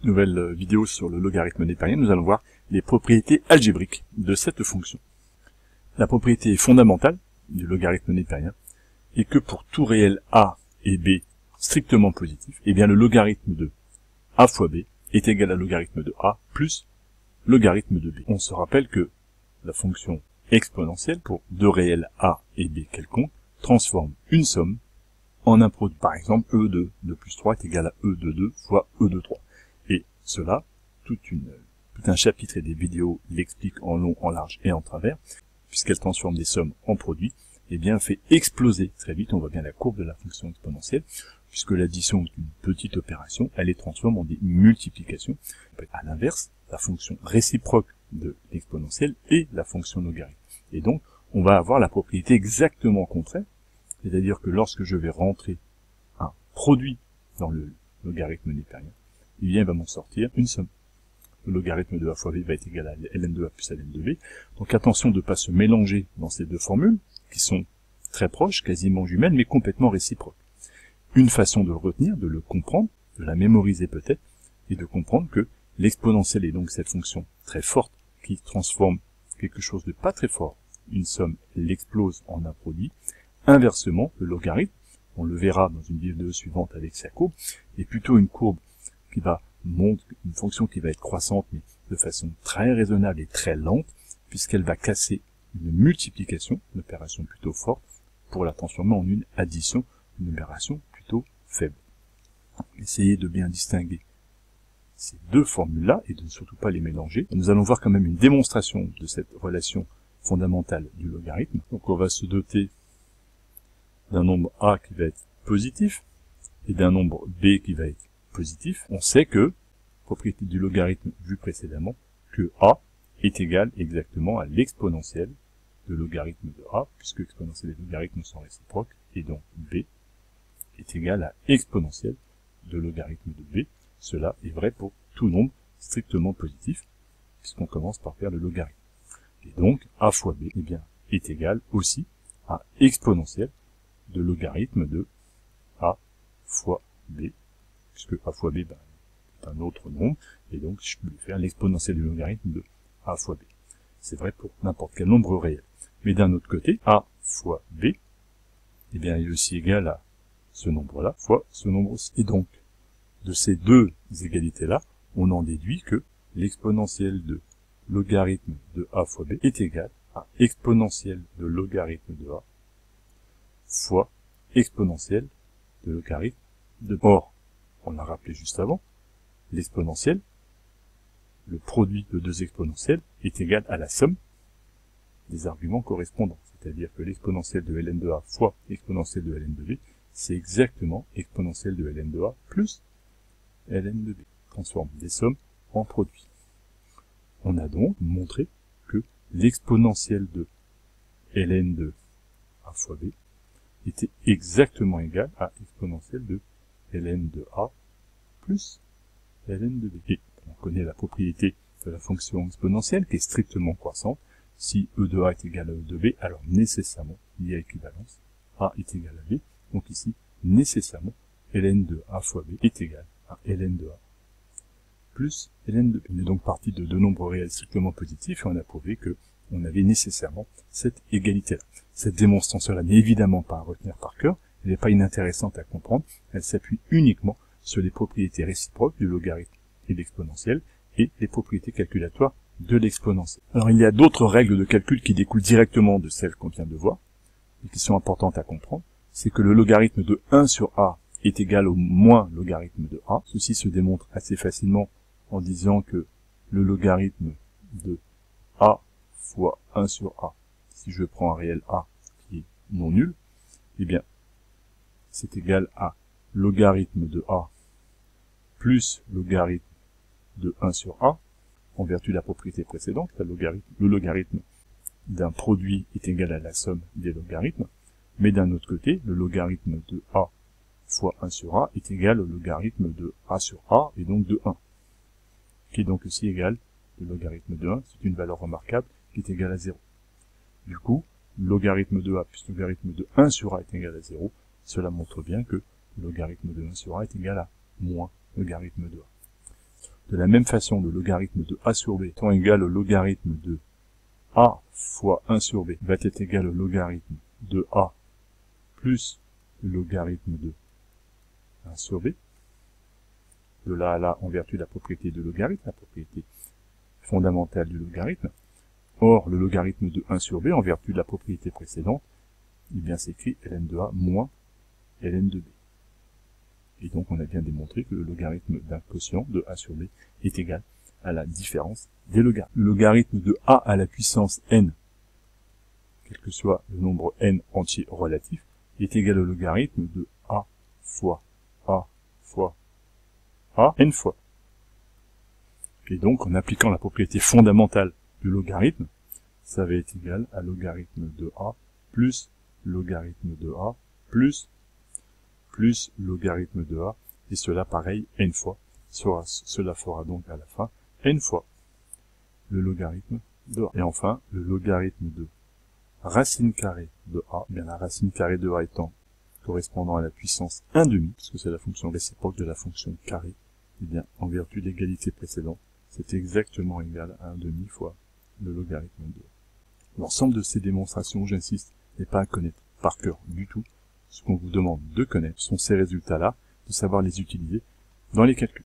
nouvelle vidéo sur le logarithme népérien, nous allons voir les propriétés algébriques de cette fonction. La propriété fondamentale du logarithme népérien est que pour tout réel a et b strictement positif, eh bien le logarithme de a fois b est égal à logarithme de a plus logarithme de b. On se rappelle que la fonction exponentielle pour deux réels a et b quelconques transforme une somme en un produit. Par exemple, e de 2 plus 3 est égal à e de 2 fois e de 3. Et cela, tout un chapitre et des vidéos l'expliquent en long, en large et en travers, puisqu'elle transforme des sommes en produits, et bien fait exploser très vite, on voit bien la courbe de la fonction exponentielle, puisque l'addition est une petite opération, elle les transforme en des multiplications. À l'inverse, la fonction réciproque de l'exponentielle est la fonction logarithme. Et donc, on va avoir la propriété exactement contraire, c'est-à-dire que lorsque je vais rentrer un produit dans le logarithme népérien, eh bien, il va m'en sortir une somme. Le logarithme de a fois b va être égal à ln de a plus ln de b. Donc attention de ne pas se mélanger dans ces deux formules, qui sont très proches, quasiment jumelles, mais complètement réciproques. Une façon de le retenir, de le comprendre, de la mémoriser peut-être, et de comprendre que l'exponentielle est donc cette fonction très forte qui transforme quelque chose de pas très fort, une somme, l'explose en un produit. Inversement, le logarithme, on le verra dans une vidéo suivante avec sa courbe, est plutôt une courbe qui va montrer une fonction qui va être croissante, mais de façon très raisonnable et très lente, puisqu'elle va casser une multiplication, une opération plutôt forte, pour la transformer en une addition, une opération plutôt faible. Essayez de bien distinguer ces deux formules-là et de ne surtout pas les mélanger. Nous allons voir quand même une démonstration de cette relation fondamentale du logarithme. Donc on va se doter d'un nombre a qui va être positif et d'un nombre b qui va être positif. On sait que, propriété du logarithme vue précédemment, que a est égal exactement à l'exponentielle de logarithme de a, puisque l'exponentielle et le logarithme sont réciproques, et donc b est égal à exponentielle de logarithme de b. Cela est vrai pour tout nombre strictement positif, puisqu'on commence par faire le logarithme. Et donc, a fois b, eh bien, est égal aussi à exponentielle de logarithme de a fois b, puisque a fois b est un autre nombre, et donc je peux faire l'exponentielle du logarithme de a fois b. C'est vrai pour n'importe quel nombre réel. Mais d'un autre côté, a fois b, eh bien, est aussi égal à ce nombre-là fois ce nombre-ci. Et donc, de ces deux égalités-là, on en déduit que l'exponentielle de logarithme de a fois b est égal à exponentielle de logarithme de a fois exponentielle de logarithme de b. Or, on l'a rappelé juste avant, l'exponentielle, le produit de deux exponentielles, est égal à la somme des arguments correspondants. C'est-à-dire que l'exponentielle de ln de a fois exponentielle de ln de b, c'est exactement exponentielle de ln de a plus ln de b. Transforme des sommes en produits. On a donc montré que l'exponentielle de ln de a fois b était exactement égale à exponentielle de ln de a plus ln de b. Et on connaît la propriété de la fonction exponentielle qui est strictement croissante. Si e de a est égal à e de b, alors nécessairement, il y a équivalence, a est égal à b. Donc ici, nécessairement, ln de a fois b est égal à ln de a plus ln de b. On est donc parti de deux nombres réels strictement positifs et on a prouvé que on avait nécessairement cette égalité-là. Cette démonstration-là n'est évidemment pas à retenir par cœur, elle n'est pas inintéressante à comprendre, elle s'appuie uniquement sur les propriétés réciproques du logarithme et de l'exponentielle et les propriétés calculatoires de l'exponentielle. Alors il y a d'autres règles de calcul qui découlent directement de celles qu'on vient de voir, et qui sont importantes à comprendre. C'est que le logarithme de 1 sur a est égal au moins logarithme de a. Ceci se démontre assez facilement en disant que le logarithme de a fois 1 sur a, si je prends un réel a qui est non nul, eh bien, c'est égal à logarithme de a plus logarithme de 1 sur a, en vertu de la propriété précédente, le logarithme d'un produit est égal à la somme des logarithmes, mais d'un autre côté, le logarithme de a fois 1 sur a est égal au logarithme de a sur a, et donc de 1, qui est donc aussi égal au logarithme de 1, c'est une valeur remarquable, qui est égale à 0. Du coup, logarithme de a plus logarithme de 1 sur a est égal à 0, cela montre bien que le logarithme de 1 sur a est égal à moins logarithme de a. De la même façon, le logarithme de a sur b étant égal au logarithme de a fois 1 sur b va être égal au logarithme de a plus le logarithme de 1 sur b. De là à là, en vertu de la propriété de logarithme, la propriété fondamentale du logarithme. Or, le logarithme de 1 sur b, en vertu de la propriété précédente, eh bien s'écrit ln de a moins ln de b. Et donc, on a bien démontré que le logarithme d'un quotient de a sur b est égal à la différence des logarithmes. Le logarithme de a à la puissance n, quel que soit le nombre n entier relatif, est égal au logarithme de a fois a fois a n fois. Et donc, en appliquant la propriété fondamentale du logarithme, ça va être égal à logarithme de a plus logarithme de a plus logarithme de a, et cela pareil n fois. Cela fera donc à la fin n fois le logarithme de a. Et enfin, le logarithme de racine carrée de a, bien la racine carrée de a étant correspondant à la puissance 1/2, puisque c'est la fonction réciproque de la fonction carrée, et bien en vertu de l'égalité précédente, c'est exactement égal à 1/2 fois le logarithme de a. L'ensemble de ces démonstrations, j'insiste, n'est pas à connaître par cœur du tout. Ce qu'on vous demande de connaître sont ces résultats-là, de savoir les utiliser dans les calculs.